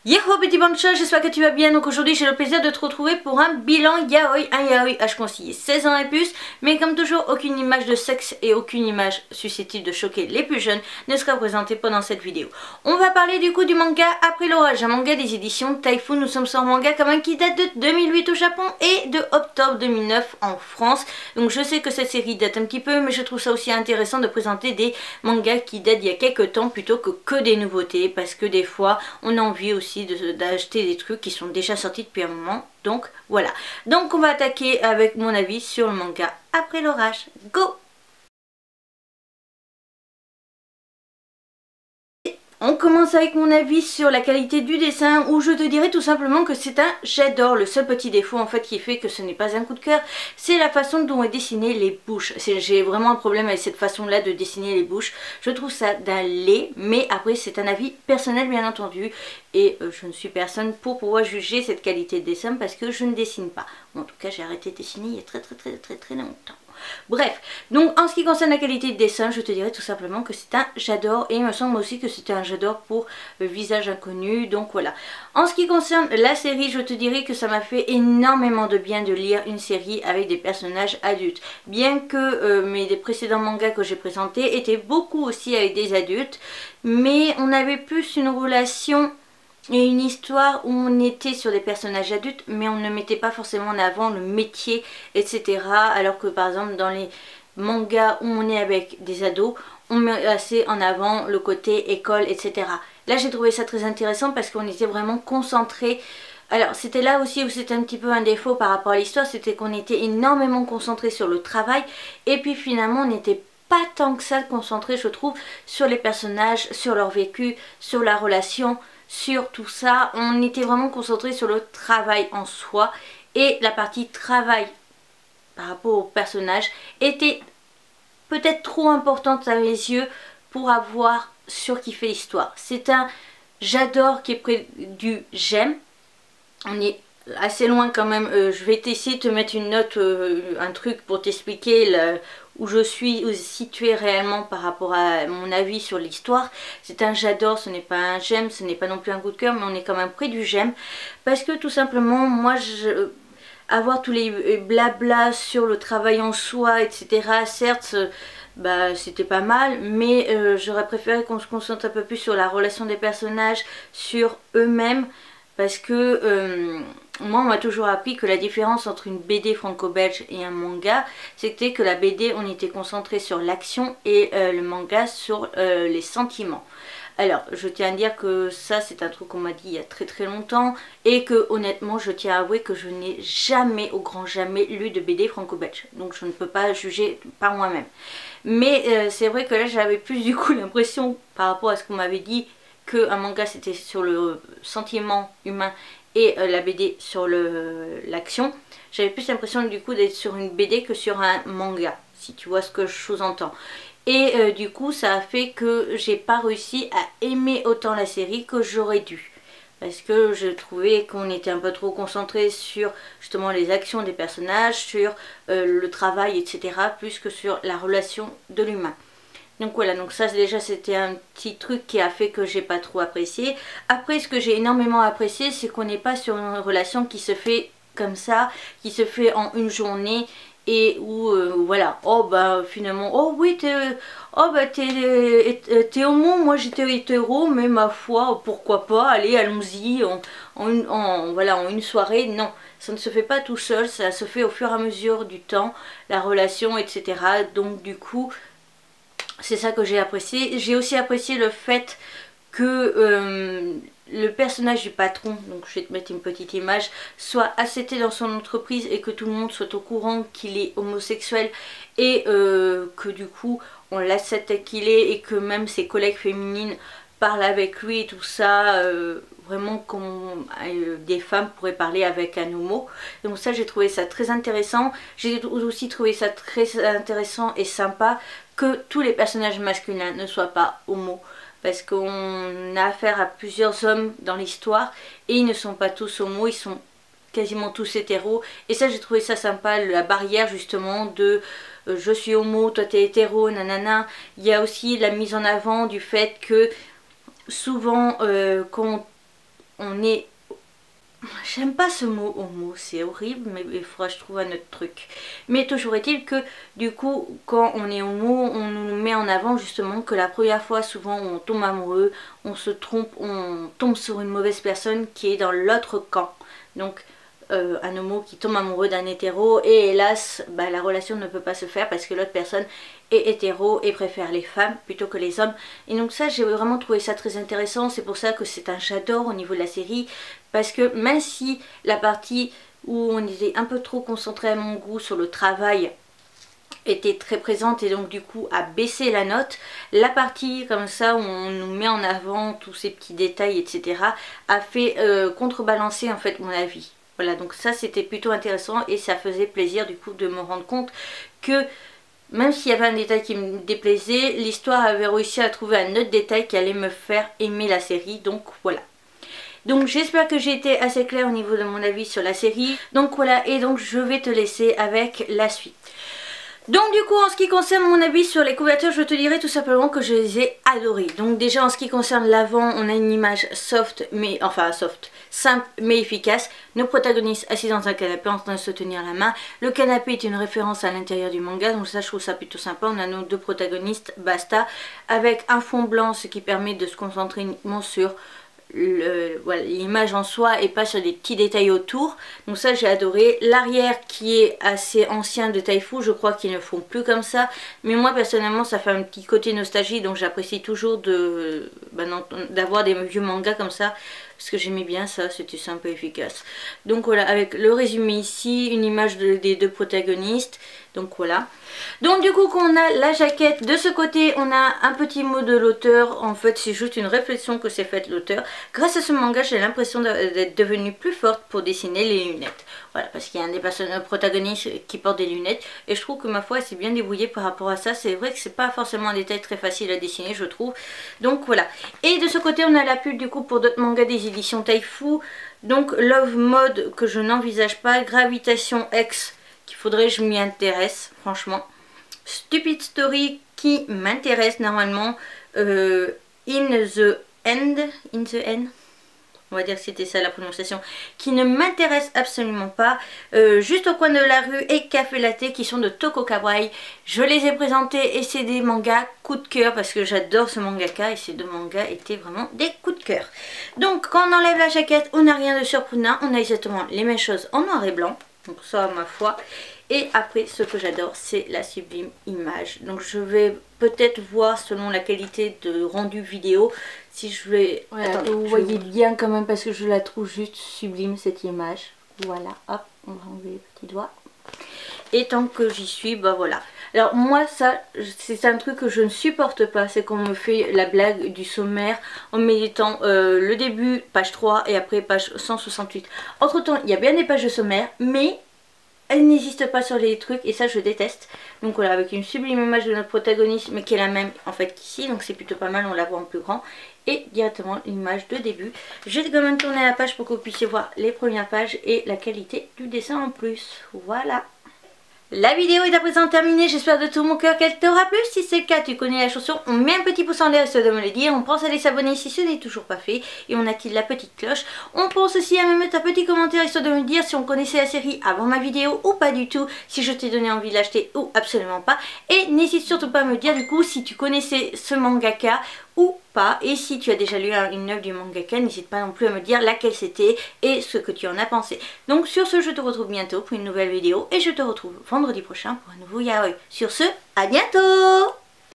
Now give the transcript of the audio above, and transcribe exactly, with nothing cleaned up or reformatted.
Yahoo petit bancha, j'espère que tu vas bien. Donc aujourd'hui j'ai le plaisir de te retrouver pour un bilan yaoi, un yaoi âge conseillé seize ans et plus. Mais comme toujours, aucune image de sexe et aucune image susceptible de choquer les plus jeunes ne sera présentée pendant cette vidéo. On va parler du coup du manga Après l'orage, un manga des éditions Typhoon. Nous sommes sur un manga quand même qui date de deux mille huit au Japon et de octobre deux mille neuf en France. Donc je sais que cette série date un petit peu, mais je trouve ça aussi intéressant de présenter des mangas qui datent d'il y a quelques temps plutôt que que des nouveautés, parce que des fois on a envie aussi d'acheter des trucs qui sont déjà sortis depuis un moment. Donc voilà, donc on va attaquer avec mon avis sur le manga Après l'orage. Go! On commence avec mon avis sur la qualité du dessin, où je te dirais tout simplement que c'est un j'adore. Le seul petit défaut en fait qui fait que ce n'est pas un coup de cœur, c'est la façon dont est dessiné les bouches. J'ai vraiment un problème avec cette façon là de dessiner les bouches. Je trouve ça d'un laid, mais après c'est un avis personnel bien entendu, et euh, je ne suis personne pour pouvoir juger cette qualité de dessin parce que je ne dessine pas. Bon, en tout cas j'ai arrêté de dessiner il y a très très très très très longtemps. Bref, donc en ce qui concerne la qualité de dessin, je te dirais tout simplement que c'est un j'adore, et il me semble aussi que c'était un j'adore pour le visage inconnu, donc voilà. En ce qui concerne la série, je te dirais que ça m'a fait énormément de bien de lire une série avec des personnages adultes. Bien que euh, mes des précédents mangas que j'ai présentés étaient beaucoup aussi avec des adultes, mais on avait plus une relation et une histoire où on était sur des personnages adultes, mais on ne mettait pas forcément en avant le métier, et cetera. Alors que par exemple dans les mangas où on est avec des ados, on met assez en avant le côté école, et cetera. Là j'ai trouvé ça très intéressant parce qu'on était vraiment concentré. Alors c'était là aussi où c'était un petit peu un défaut par rapport à l'histoire, c'était qu'on était énormément concentré sur le travail, et puis finalement on n'était pas tant que ça concentré, je trouve, sur les personnages, sur leur vécu, sur la relation, sur tout ça. On était vraiment concentré sur le travail en soi, et la partie travail par rapport au personnage était peut-être trop importante à mes yeux pour avoir surkiffé l'histoire. C'est un j'adore qui est près du j'aime. On est assez loin quand même. Euh, je vais essayer de te mettre une note, euh, un truc pour t'expliquer où je suis située réellement par rapport à mon avis sur l'histoire. C'est un j'adore, ce n'est pas un j'aime, ce n'est pas non plus un coup de cœur, mais on est quand même près du j'aime. Parce que tout simplement, moi, je, avoir tous les blabla sur le travail en soi, et cetera, certes, bah, c'était pas mal, mais euh, j'aurais préféré qu'on se concentre un peu plus sur la relation des personnages, sur eux-mêmes. Parce que euh, moi on m'a toujours appris que la différence entre une B D franco-belge et un manga, c'était que la B D on était concentré sur l'action, et euh, le manga sur euh, les sentiments. Alors je tiens à dire que ça c'est un truc qu'on m'a dit il y a très très longtemps, et que honnêtement je tiens à avouer que je n'ai jamais, au grand jamais, lu de B D franco-belge. Donc je ne peux pas juger par moi-même. Mais euh, c'est vrai que là j'avais plus du coup l'impression, par rapport à ce qu'on m'avait dit, qu'un manga c'était sur le sentiment humain et euh, la B D sur l'action. J'avais plus l'impression du coup d'être sur une B D que sur un manga, si tu vois ce que je sous-entends. Et euh, du coup ça a fait que j'ai pas réussi à aimer autant la série que j'aurais dû. Parce que je trouvais qu'on était un peu trop concentré sur justement les actions des personnages, sur euh, le travail, et cetera, plus que sur la relation de l'humain. Donc voilà, donc ça déjà c'était un petit truc qui a fait que j'ai pas trop apprécié. Après, ce que j'ai énormément apprécié, c'est qu'on n'est pas sur une relation qui se fait comme ça, qui se fait en une journée, et où euh, voilà, oh bah finalement, oh oui t'es oh bah t'es homo, moi j'étais hétéro, mais ma foi pourquoi pas, allez allons-y en, en, en, voilà, en une soirée. Non, ça ne se fait pas tout seul, ça se fait au fur et à mesure du temps, la relation, et cetera. Donc du coup c'est ça que j'ai apprécié. J'ai aussi apprécié le fait que euh, le personnage du patron, donc je vais te mettre une petite image, soit accepté dans son entreprise, et que tout le monde soit au courant qu'il est homosexuel, et euh, que du coup on l'accepte qu'il est, et que même ses collègues féminines parlent avec lui et tout ça, euh, vraiment comme euh, des femmes pourraient parler avec un homo. Donc ça j'ai trouvé ça très intéressant. J'ai aussi trouvé ça très intéressant et sympa que tous les personnages masculins ne soient pas homo, parce qu'on a affaire à plusieurs hommes dans l'histoire et ils ne sont pas tous homo, ils sont quasiment tous hétéros, et ça j'ai trouvé ça sympa, la barrière justement de euh, je suis homo, toi t'es hétéro, nanana. Il y a aussi la mise en avant du fait que souvent euh, quand on est... J'aime pas ce mot homo, c'est horrible, mais il faudra que je trouve un autre truc. Mais toujours est-il que du coup, quand on est homo, on nous met en avant justement que la première fois, souvent on tombe amoureux, on se trompe, on tombe sur une mauvaise personne qui est dans l'autre camp. Donc euh, un homo qui tombe amoureux d'un hétéro et hélas, bah, la relation ne peut pas se faire parce que l'autre personne est hétéro et préfère les femmes plutôt que les hommes. Et donc ça, j'ai vraiment trouvé ça très intéressant. C'est pour ça que c'est un j'adore au niveau de la série. Parce que même si la partie où on était un peu trop concentré à mon goût sur le travail était très présente et donc du coup a baissé la note, la partie comme ça où on nous met en avant tous ces petits détails etc a fait euh, contrebalancer en fait mon avis. Voilà, donc ça c'était plutôt intéressant et ça faisait plaisir du coup de me rendre compte que même s'il y avait un détail qui me déplaisait, l'histoire avait réussi à trouver un autre détail qui allait me faire aimer la série, donc voilà. Donc j'espère que j'ai été assez claire au niveau de mon avis sur la série. Donc voilà, et donc je vais te laisser avec la suite. Donc du coup en ce qui concerne mon avis sur les couvertures, je te dirais tout simplement que je les ai adorées. Donc déjà en ce qui concerne l'avant, on a une image soft, mais enfin soft, simple mais efficace. Nos protagonistes assis dans un canapé en train de se tenir la main. Le canapé est une référence à l'intérieur du manga, donc ça je trouve ça plutôt sympa. On a nos deux protagonistes, basta, avec un fond blanc, ce qui permet de se concentrer uniquement sur l'image voilà, en soi et pas sur des petits détails autour. Donc ça j'ai adoré. L'arrière qui est assez ancien de Taifu, je crois qu'ils ne font plus comme ça, mais moi personnellement ça fait un petit côté nostalgie, donc j'apprécie toujours de bah, d'avoir des vieux mangas comme ça parce que j'aimais bien ça, c'était simple et efficace. Donc voilà, avec le résumé ici, une image de, des deux protagonistes. Donc voilà. Donc du coup quand on a la jaquette, de ce côté on a un petit mot de l'auteur. En fait c'est juste une réflexion que s'est faite l'auteur. Grâce à ce manga j'ai l'impression d'être devenue plus forte pour dessiner les lunettes. Voilà, parce qu'il y a un des personnages protagonistes qui porte des lunettes. Et je trouve que ma foi elle s'est bien débrouillée par rapport à ça. C'est vrai que c'est pas forcément un détail très facile à dessiner je trouve. Donc voilà. Et de ce côté on a la pub du coup pour d'autres mangas des éditions Taifu. Donc Love Mode que je n'envisage pas. Gravitation X qu'il faudrait que je m'y intéresse franchement. Stupid Story qui m'intéresse normalement. euh, In the End, In the End, on va dire que c'était ça la prononciation, qui ne m'intéresse absolument pas. euh, Juste au coin de la rue et Café Latte qui sont de Toko Kawaii. Je les ai présentés et c'est des mangas coup de cœur parce que j'adore ce mangaka et ces deux mangas étaient vraiment des coups de cœur. Donc quand on enlève la jaquette, on n'a rien de surprenant, on a exactement les mêmes choses en noir et blanc. Donc ça ma foi. Et après ce que j'adore c'est la sublime image. Donc je vais peut-être voir selon la qualité de rendu vidéo si je vais... Ouais, attendez, vous voyez vais... bien quand même parce que je la trouve juste sublime cette image. Voilà, hop, on va enlever le petit doigt. Et tant que j'y suis, bah voilà. Alors moi ça, c'est un truc que je ne supporte pas, c'est qu'on me fait la blague du sommaire en mettant euh, le début, page trois et après page cent soixante-huit. Entre temps, il y a bien des pages de sommaire, mais elle n'existe pas sur les trucs et ça je déteste. Donc voilà, avec une sublime image de notre protagoniste mais qui est la même en fait qu'ici, donc c'est plutôt pas mal, on la voit en plus grand. Et directement l'image de début. Je vais quand même tourner la page pour que vous puissiez voir les premières pages et la qualité du dessin en plus. Voilà. La vidéo est à présent terminée, j'espère de tout mon cœur qu'elle t'aura plu. Si c'est le cas, tu connais la chanson, on met un petit pouce en l'air histoire de me le dire. On pense à aller s'abonner si ce n'est toujours pas fait et on active la petite cloche. On pense aussi à me mettre un petit commentaire histoire de me dire si on connaissait la série avant ma vidéo ou pas du tout, si je t'ai donné envie de l'acheter ou absolument pas. Et n'hésite surtout pas à me dire du coup si tu connaissais ce mangaka ou pas, et si tu as déjà lu une œuvre du mangaka, n'hésite pas non plus à me dire laquelle c'était et ce que tu en as pensé. Donc sur ce, je te retrouve bientôt pour une nouvelle vidéo et je te retrouve vendredi prochain pour un nouveau yaoi. Sur ce, à bientôt!